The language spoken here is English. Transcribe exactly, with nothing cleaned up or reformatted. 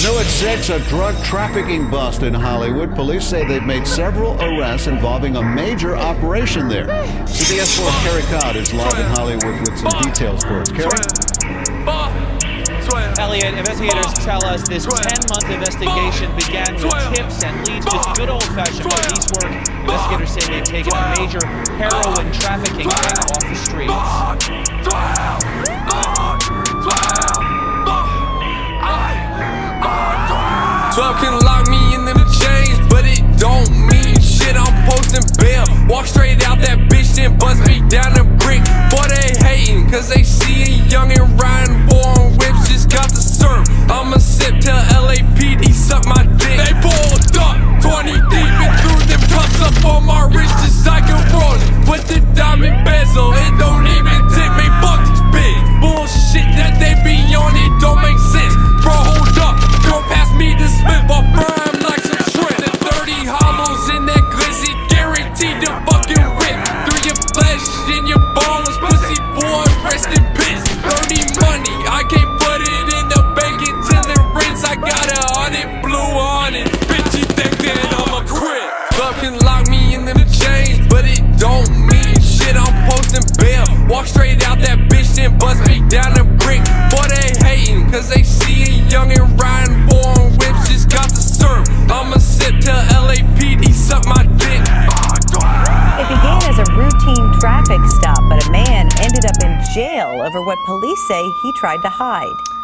New at six, a drug trafficking bust in Hollywood. Police say they've made several arrests involving a major operation there. C B S four's Carrie Codd is live in Hollywood with some details for us. Carrie? Elliot, investigators tell us this ten-month investigation began with tips and leads to good old-fashioned police work. Investigators say they've taken a major heroin trafficking ring off the streets. twelve can lock me in them chains, but it don't mean shit. I'm posting bail. Walk straight out that bitch, then bust me down the brick. Boy, they hating, cause they see a young and riding foreign whips. Just got to serve. I'ma sip till L A P D suck my dick. They pulled up, twenty deep, and threw them cuffs up on my wrist just like a roller. With the diamond bezel, it don't even tip me. Fuck this bitch. Bullshit that they be on, it don't make sense. Bro, hold up, don't pass me the Smith. I'll burn like some shrimp. The thirty hollows in that glizzy, guaranteed to fucking rip through your flesh and your bones. Pussy boy, rest in peace. Dirty money, I can't put it in the bank until it rents. I got a hundred blue on it. Bitch, you think that I'm a crib? Club can lock me in them chains, but it don't mean shit. I'm posting bail. Walk straight out that bitch, then bust me down the brick. Boy, they hating, cause they see a young and riding foreign whips. Just got to serve. I'ma sip till L A P D suck my dick. It began as a routine traffic stop, but a man ended up in jail over what police say he tried to hide.